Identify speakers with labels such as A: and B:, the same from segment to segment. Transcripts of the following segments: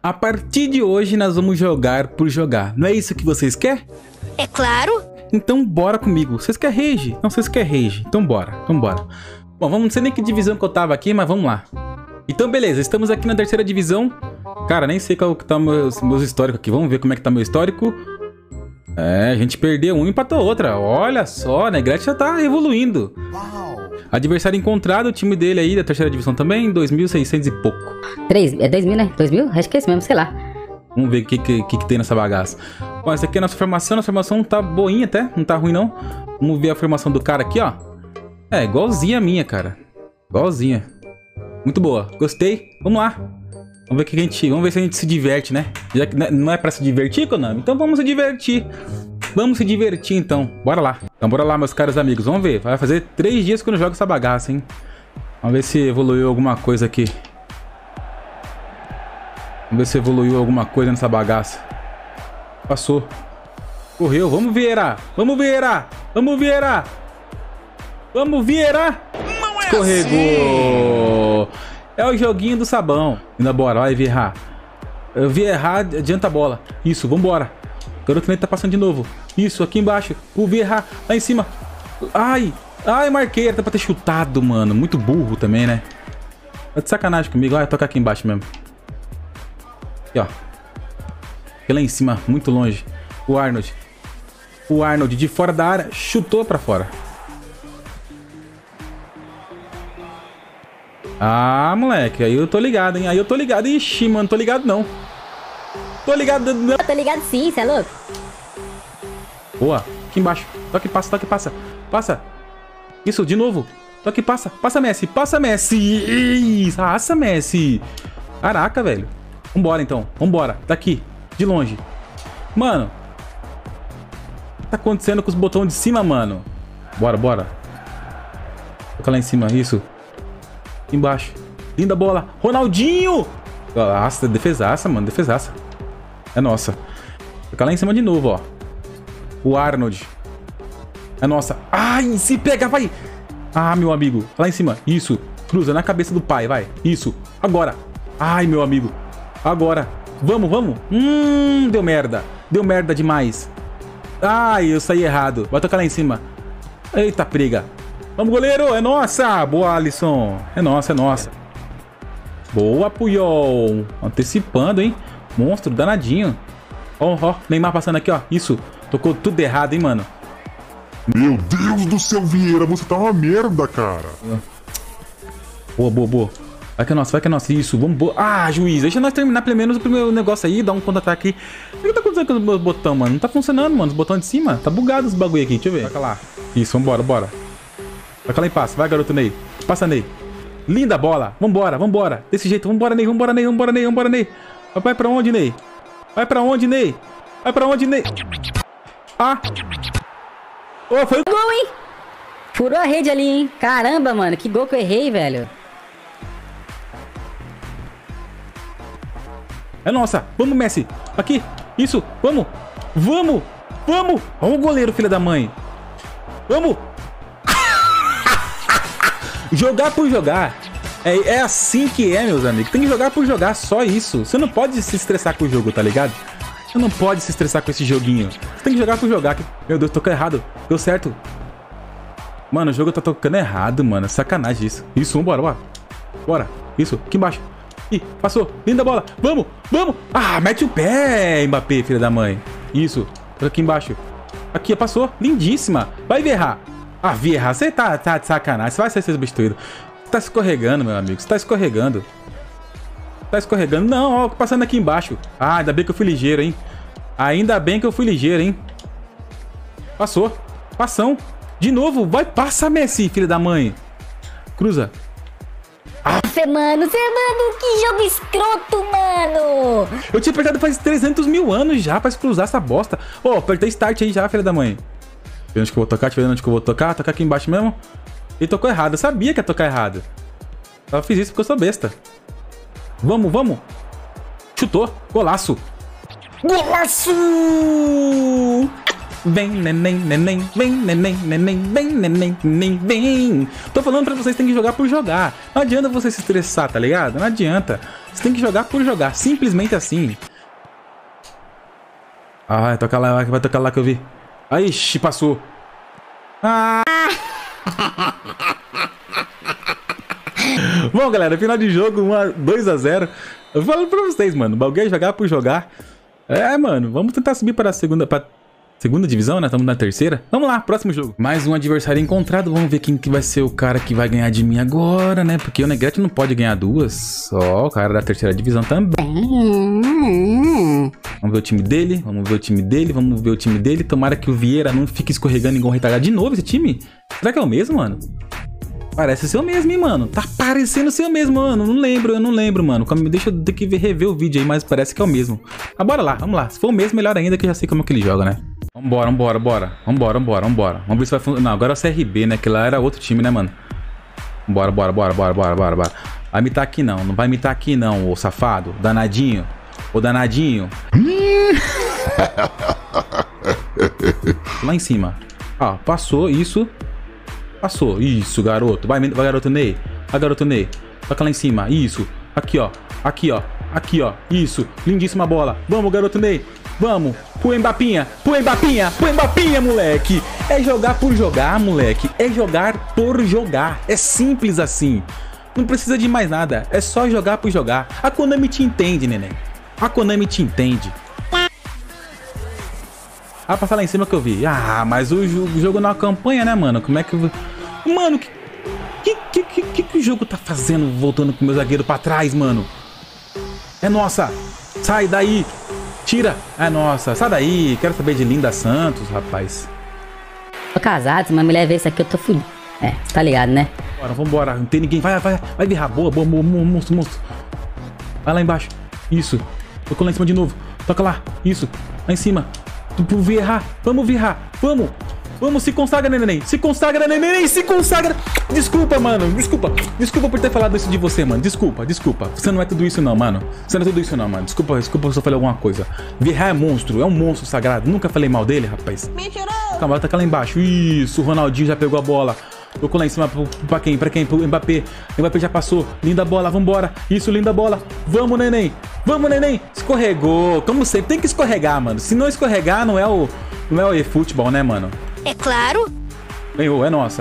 A: A partir de hoje nós vamos jogar por jogar. Não é isso que vocês querem?
B: É claro.
A: Então bora comigo. Vocês querem rage? Não, vocês querem rage. Então bora, então bora. Bom, vamos, não sei nem que divisão que eu tava aqui, mas vamos lá. Então beleza, estamos aqui na terceira divisão. Cara, nem sei qual que tá meus históricos aqui. Vamos ver como é que tá meu histórico. É, a gente perdeu um e empatou outra. Olha só, a Negrete já tá evoluindo. Adversário encontrado, o time dele aí da terceira divisão também, 2.600 e pouco.
C: 2.000, né? 2.000? Acho que é isso mesmo, sei lá.
A: Vamos ver o que tem nessa bagaça. Bom, essa aqui é a nossa formação tá boinha até, não tá ruim não. Vamos ver a formação do cara aqui, ó. É, igualzinha a minha, cara. Igualzinha. Muito boa, gostei. Vamos lá. Vamos ver se a gente se diverte, né? Já que não é pra se divertir, Konami? Então vamos se divertir. Vamos se divertir, então. Bora lá. Então bora lá, meus caros amigos. Vamos ver. Vai fazer 3 dias que eu não jogo essa bagaça, hein? Vamos ver se evoluiu alguma coisa aqui. Vamos ver se evoluiu alguma coisa nessa bagaça. Passou. Correu. Vamos virar. Vamos virar. Vamos virar. Vamos virar. Escorregou. É o joguinho do sabão. Ainda bora. Vai virar. Eu vi errar. Adianta a bola. Isso. Vambora. O garoto nem tá passando de novo. Isso. Aqui embaixo. O Vieira. Lá em cima. Ai. Ai, marquei. Era pra ter chutado, mano. Muito burro também, né? Tá de sacanagem comigo. Vai tocar aqui embaixo mesmo. Aqui, ó. Aqui lá em cima, muito longe. O Arnold. O Arnold de fora da área. Chutou pra fora. Ah, moleque. Aí eu tô ligado, hein. Aí eu tô ligado. Ixi, mano. Tô ligado não. Tô ligado não.
C: Eu tô ligado sim, cê é louco?
A: Boa. Aqui embaixo. Toque e passa, toque e passa. Passa. Isso, de novo. Toque e passa. Passa, Messi. Passa, Messi. Isso. Passa, Messi. Caraca, velho. Vambora, então. Vambora. Daqui. De longe. Mano. O que tá acontecendo com os botões de cima, mano? Bora, bora. Toca lá em cima. Isso. Aqui embaixo. Linda bola. Ronaldinho. Nossa, defesaça, mano. Defesaça. É nossa. Toca lá em cima de novo, ó. O Arnold. É nossa. Ai, se pega, vai. Ah, meu amigo. Lá em cima. Isso. Cruza na cabeça do pai, vai. Isso. Agora. Ai, meu amigo. Agora. Vamos, vamos. Deu merda. Deu merda demais. Ai, eu saí errado. Vai tocar lá em cima. Eita, prega. Vamos, goleiro. É nossa. Boa, Alisson. É nossa, é nossa. Boa, Puyol. Antecipando, hein. Monstro danadinho. Ó, ó. Neymar passando aqui, ó. Isso. Tocou tudo errado, hein, mano.
D: Meu Deus do céu, Vieira. Você tá uma merda, cara.
A: Boa, boa, boa. Vai que é nossa, vai que é nossa. Isso, vamos. Ah, juiz, deixa nós terminar pelo menos o primeiro negócio aí, dar um contra-ataque. O que tá acontecendo com os meus botões, mano? Não tá funcionando, mano. Os botões de cima. Tá bugado esse bagulho aqui. Deixa eu ver. Vai lá. Isso, vambora, bora. Vai lá e passa. Vai, garoto Ney. Passa, Ney. Linda bola. Vambora, vambora. Desse jeito. Vambora, Ney. Vambora, Ney. Vambora, Ney. Vambora, Ney. Vai pra onde, Ney? Vai pra onde, Ney? Vai pra onde, Ney? Ah. Oh, foi
C: Gol, hein? Furou a rede ali, hein? Caramba, mano. Que gol que eu errei, velho.
A: É nossa. Vamos, Messi. Aqui. Isso. Vamos. Vamos. Vamos. Olha o goleiro, filha da mãe. Vamos. Jogar por jogar. É assim que é, meus amigos. Tem que jogar por jogar, só isso. Você não pode se estressar com o jogo, tá ligado? Você não pode se estressar com esse joguinho. Você tem que jogar por jogar. Meu Deus, tocou errado. Deu certo. Mano, o jogo tá tocando errado, mano. Sacanagem isso. Isso, vambora, bora. Bora. Isso, aqui embaixo. Ih, passou. Linda bola. Vamos, vamos. Ah, mete o pé, Mbappé, filha da mãe. Isso. Aqui embaixo. Aqui, passou. Lindíssima. Vai Vieira. Ah, Vieira, você tá de sacanagem. Você vai ser substituído. Você tá escorregando, meu amigo. Você tá escorregando. Tá escorregando. Não, ó, passando aqui embaixo. Ah, ainda bem que eu fui ligeiro, hein. Ainda bem que eu fui ligeiro, hein. Passou. Passão. De novo. Vai, passa, Messi, filha da mãe. Cruza.
C: Mano, que jogo escroto, mano.
A: Eu tinha apertado faz 300 mil anos já pra cruzar essa bosta. Ô, apertei start aí já, filha da mãe. Vendo onde que eu vou tocar, deixa eu ver onde que eu vou tocar. Tocar aqui embaixo mesmo. Ele tocou errado, eu sabia que ia tocar errado. Eu fiz isso porque eu sou besta. Vamos, vamos. Chutou, golaço.
C: Golaço!
A: Vem, neném, neném, vem, neném, neném, vem, neném, neném, vem. Tô falando pra vocês, tem que jogar por jogar. Não adianta você se estressar, tá ligado? Não adianta. Você tem que jogar por jogar, simplesmente assim. Ah, vai tocar lá que eu vi. Aí, ixi, passou. Ah! Bom, galera, final de jogo, 2-0. Eu falo pra vocês, mano, o bagulho é jogar por jogar. É, mano, vamos tentar subir para a segunda divisão, né? Estamos na terceira. Vamos lá, próximo jogo. Mais um adversário encontrado. Vamos ver quem que vai ser o cara que vai ganhar de mim agora, né? Porque o Negrete não pode ganhar duas. Ó, o cara da terceira divisão também. Vamos ver o time dele. Vamos ver o time dele. Vamos ver o time dele. Tomara que o Vieira não fique escorregando igual retardado. De novo esse time? Será que é o mesmo, mano? Parece ser o mesmo, hein, mano? Tá parecendo ser o mesmo, mano. Eu não lembro, mano. Deixa eu ter que rever o vídeo aí, mas parece que é o mesmo. Mas bora lá, vamos lá. Se for o mesmo, melhor ainda, que eu já sei como é que ele joga, né? Vambora. Vamos ver se vai funcionar. Não, agora é o CRB, né? Que lá era outro time, né, mano? Bora. Vai imitar aqui não. Não vai imitar aqui não, ô safado. Danadinho. Ô danadinho. Lá em cima. Ó, passou, isso. Passou. Isso, garoto. Vai, garoto Ney. Vai, garoto Ney. Toca lá em cima. Isso. Aqui, ó. Aqui, ó. Isso. Lindíssima bola. Vamos, garoto Ney. Vamos. Pro Mbapinha, moleque. É jogar por jogar, moleque. É jogar por jogar. É simples assim. Não precisa de mais nada. É só jogar por jogar. A Konami te entende, neném. A Konami te entende. Ah, passar lá em cima que eu vi. Ah, mas o jogo não acompanha, né, mano? Como é que... Mano, que o jogo tá fazendo voltando com o meu zagueiro pra trás, mano? É nossa. Sai daí. Tira. É nossa. Sai daí. Quero saber de Linda Santos, rapaz.
C: Tô casado, se uma mulher ver isso aqui, eu tô fudido. É, tá ligado, né?
A: Bora, vambora. Não tem ninguém. Vai virrar. Boa, monstro. Vai lá embaixo. Isso. Tocou lá em cima de novo. Toca lá. Isso. Lá em cima. Vamos virrar. Vamos, se consagra, neném. Se consagra. Desculpa, mano. Desculpa por ter falado isso de você, mano. Desculpa. Você não é tudo isso não, mano. Desculpa se eu falei alguma coisa. Virrar é monstro. É um monstro sagrado. Nunca falei mal dele, rapaz. Mentiroso. Calma, tá lá embaixo. Isso, o Ronaldinho já pegou a bola. Tocou lá em cima pra quem? Pro Mbappé. Mbappé já passou. Linda bola, vambora. Isso, linda bola. Vamos, neném. Escorregou. Como sempre, tem que escorregar, mano. Se não escorregar, não é o eFootball, né, mano?
B: É claro.
A: Ganhou, é nossa.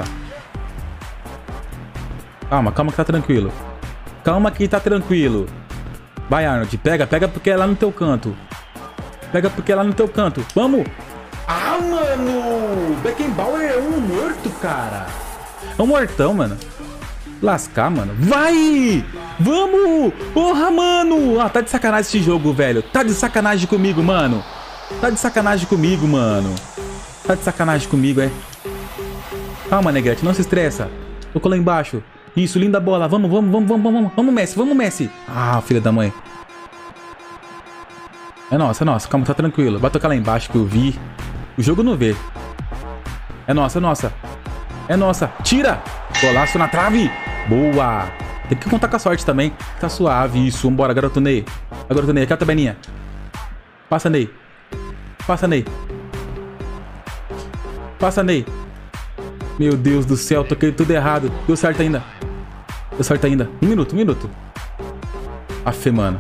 A: Calma que tá tranquilo. Vai, Arnold. Pega porque é lá no teu canto. Vamos. Ah, mano. Beckenbauer é um morto, cara. É um mortão, mano. Lascar, mano. Vai! Vamos! Porra, mano! Ah, tá de sacanagem esse jogo, velho. Tá de sacanagem comigo, mano. É. Calma, Negrete, não se estressa. Tocou lá embaixo. Isso, linda bola. Vamos, Messi. Ah, filha da mãe. É nossa. Calma, tá tranquilo. Vai tocar lá embaixo que eu vi. O jogo não vê. É nossa. Tira! Golaço na trave. Boa. Tem que contar com a sorte também. Tá suave. Isso. Vambora, garoto Ney. Aqui a tabelinha. Passa, Ney. Meu Deus do céu. Toquei tudo errado. Deu certo ainda. Um minuto. Afe, mano.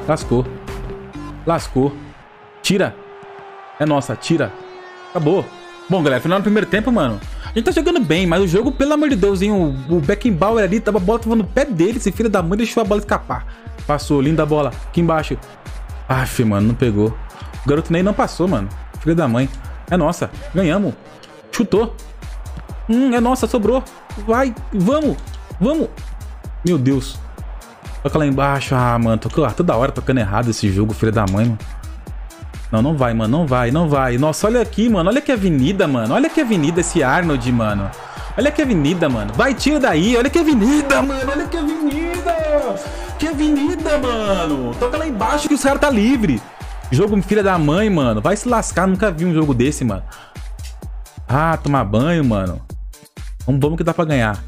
A: Lascou. Tira. É nossa. Tira. Acabou. Bom, galera, final do primeiro tempo, mano. A gente tá jogando bem, mas o jogo, pelo amor de Deus, hein? O Beckenbauer ali, a bola tava no pé dele. Esse filho da mãe deixou a bola escapar. Passou, linda bola. Aqui embaixo. Aff, mano, não pegou. O garoto Ney não passou, mano. Filho da mãe. É nossa. Ganhamos. Chutou. É nossa, sobrou. Vai, vamos. Meu Deus. Toca lá embaixo. Ah, mano, toda hora tocando errado esse jogo, filho da mãe, mano. Não vai, mano, não vai. Nossa, olha aqui, mano, olha que avenida, mano. Olha que avenida esse Arnold, mano. Olha que avenida, mano. Vai, tira daí, olha que avenida, mano. Olha que avenida. Que avenida, mano. Toca lá embaixo que o cara tá livre. Jogo filha da mãe, mano. Vai se lascar, nunca vi um jogo desse, mano. Ah, tomar banho, mano. Vamos que dá pra ganhar.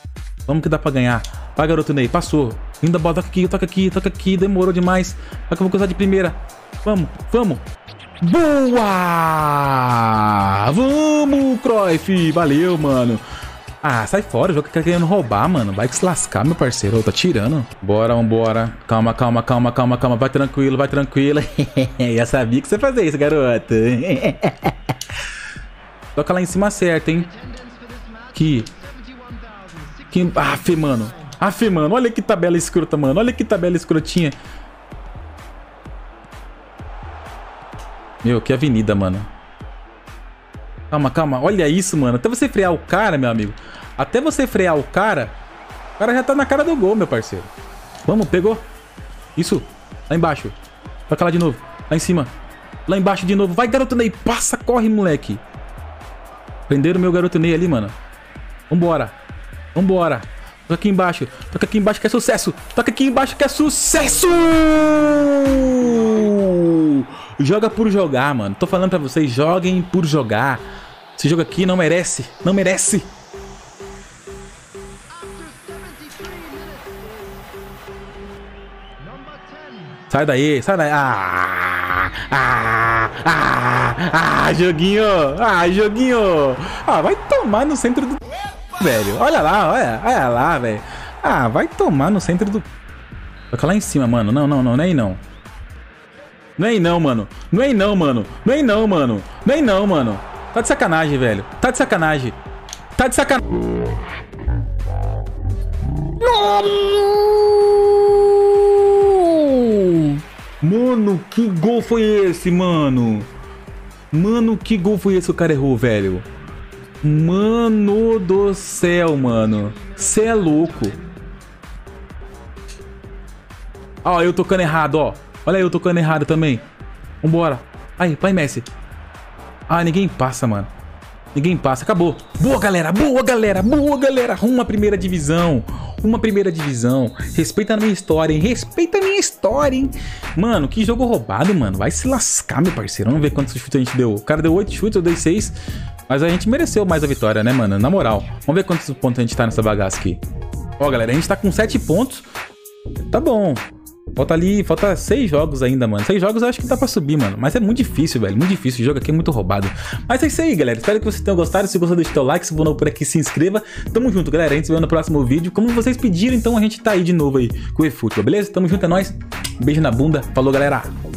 A: Vai, garoto Ney, passou. Linda bola, toca aqui. Demorou demais. Vai que eu vou cruzar de primeira. Vamos. Boa! Vamos, Cruyff! Valeu, mano. Ah, sai fora, o jogo que tá querendo roubar, mano. Vai que se lascar, meu parceiro. Ô, tá tirando. Bora, vambora. Calma, calma, calma, calma, calma. Vai tranquilo, vai tranquilo. Já sabia que você ia fazer isso, garoto. Toca lá em cima certo, hein. Aqui. Aff, mano. Aff, mano. Olha que tabela escrota, mano. Olha que tabela escrotinha. Meu, que avenida, mano. Calma, calma. Olha isso, mano. Até você frear o cara, meu amigo. Até você frear o cara já tá na cara do gol, meu parceiro. Vamos, pegou. Isso. Lá embaixo. Toca lá de novo. Lá em cima. Lá embaixo de novo. Vai, garoto Ney. Passa, corre, moleque. Prenderam o meu garoto Ney ali, mano. Vambora. Vambora. Toca aqui embaixo. Toca aqui embaixo que é sucesso. Toca aqui embaixo que é sucesso. Joga por jogar, mano. Tô falando pra vocês, joguem por jogar. Esse jogo aqui não merece. Não merece. Sai daí, sai daí. Joguinho. Joguinho. Vai tomar no centro do... velho. Olha lá, velho. Vai tomar no centro do... Toca lá em cima, mano. Não, não é aí não. Não é aí não, mano. Não é aí não, mano. Não é aí não, mano. Não é aí não, mano. Tá de sacanagem, velho. Tá de sacanagem. Tá de sacanagem. Mano, que gol foi esse, mano? Mano, que gol foi esse que o cara errou, velho? Mano do céu, mano. Cê é louco. Ó, eu tocando errado, ó. Olha aí, eu tocando errado também. Vambora. Aí, pai Messi. Ninguém passa, mano. Ninguém passa. Acabou. Boa, galera. Boa, galera. Boa, galera. Uma primeira divisão. Uma primeira divisão. Respeita a minha história, hein? Respeita a minha história, hein? Mano, que jogo roubado, mano. Vai se lascar, meu parceiro. Vamos ver quantos chutes a gente deu. O cara deu 8 chutes, eu dei 6. Mas a gente mereceu mais a vitória, né, mano? Na moral. Vamos ver quantos pontos a gente tá nessa bagaça aqui. Ó, galera, a gente tá com 7 pontos. Tá bom. Falta 6 jogos ainda, mano. 6 jogos eu acho que dá pra subir, mano. Mas é muito difícil, velho. Muito difícil. O jogo aqui é muito roubado. Mas é isso aí, galera. Espero que vocês tenham gostado. Se gostou, deixa o teu like. Se for novo por aqui, se inscreva. Tamo junto, galera. A gente se vê no próximo vídeo. Como vocês pediram, então a gente tá aí de novo aí com o eFootball, beleza? Tamo junto, é nóis. Beijo na bunda. Falou, galera.